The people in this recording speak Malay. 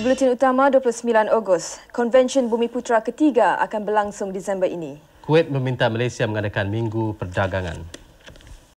Buletin utama 29 Ogos. Konvensyen Bumiputera ketiga akan berlangsung Disember ini. Kuwait meminta Malaysia mengadakan Minggu Perdagangan.